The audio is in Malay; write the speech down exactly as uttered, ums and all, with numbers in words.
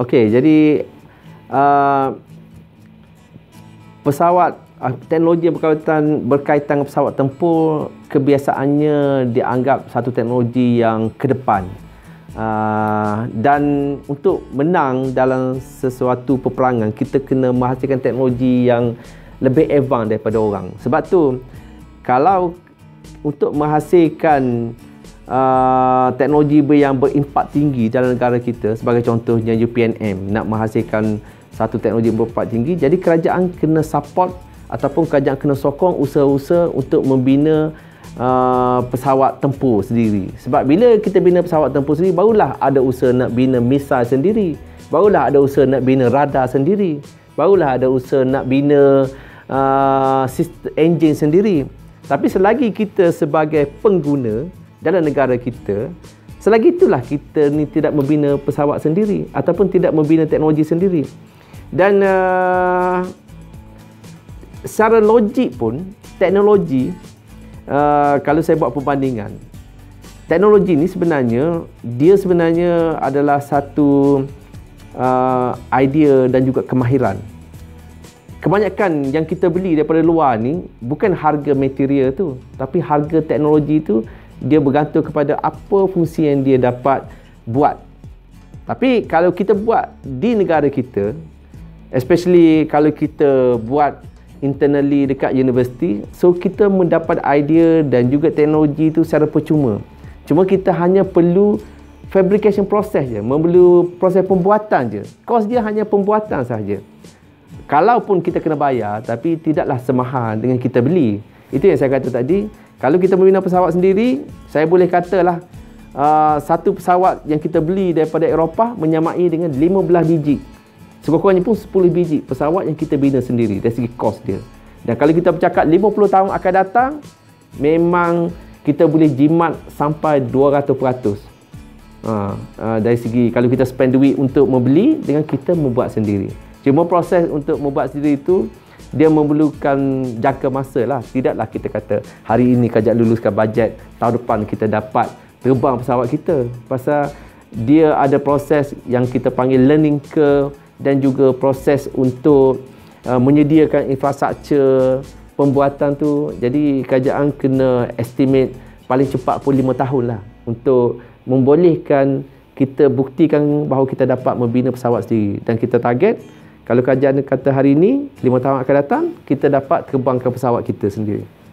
Okey, jadi uh, pesawat uh, teknologi yang berkaitan berkaitan dengan pesawat tempur kebiasaannya dianggap satu teknologi yang ke depan. Uh, dan untuk menang dalam sesuatu peperangan, kita kena menghasilkan teknologi yang lebih advance daripada orang. Sebab tu, kalau untuk menghasilkan uh, teknologi yang berimpak tinggi dalam negara kita, sebagai contohnya U P N M nak menghasilkan satu teknologi yang berimpak tinggi, jadi kerajaan kena support ataupun kerajaan kena sokong usaha-usaha untuk membina Uh, pesawat tempur sendiri. Sebab bila kita bina pesawat tempur sendiri, barulah ada usaha nak bina misal sendiri, barulah ada usaha nak bina radar sendiri, barulah ada usaha nak bina uh, sistem enjin sendiri. Tapi selagi kita sebagai pengguna dalam negara kita, selagi itulah kita ni tidak membina pesawat sendiri ataupun tidak membina teknologi sendiri. Dan uh, secara logik pun, teknologi, Uh, kalau saya buat perbandingan, teknologi ni sebenarnya dia sebenarnya adalah satu uh, idea dan juga kemahiran. Kebanyakan yang kita beli daripada luar ni bukan harga material tu, tapi harga teknologi tu dia bergantung kepada apa fungsi yang dia dapat buat. Tapi kalau kita buat di negara kita, especially kalau kita buat internally dekat universiti, so kita mendapat idea dan juga teknologi itu secara percuma. Cuma kita hanya perlu fabrication process je, perlu proses pembuatan je. Kos dia hanya pembuatan sahaja. Kalaupun kita kena bayar, tapi tidaklah semahal dengan kita beli. Itu yang saya kata tadi. Kalau kita membina pesawat sendiri, saya boleh katalah uh, satu pesawat yang kita beli daripada Eropah menyamai dengan lima belas biji. Sekurang-kurangnya pun sepuluh biji pesawat yang kita bina sendiri dari segi kos dia. Dan kalau kita bercakap lima puluh tahun akan datang, memang kita boleh jimat sampai dua ratus peratus. Ha, ha, dari segi kalau kita spend duit untuk membeli dengan kita membuat sendiri. Cuma proses untuk membuat sendiri itu, dia memerlukan jangka masa lah. Tidaklah kita kata hari ini kerajaan luluskan bajet, tahun depan kita dapat terbang pesawat kita. Pasal dia ada proses yang kita panggil learning curve, dan juga proses untuk uh, menyediakan infrastruktur pembuatan tu. Jadi kerajaan kena estimate paling cepat pun lima tahun lah untuk membolehkan kita buktikan bahawa kita dapat membina pesawat sendiri. Dan kita target, kalau kerajaan kata hari ini, lima tahun akan datang, kita dapat terbangkan pesawat kita sendiri.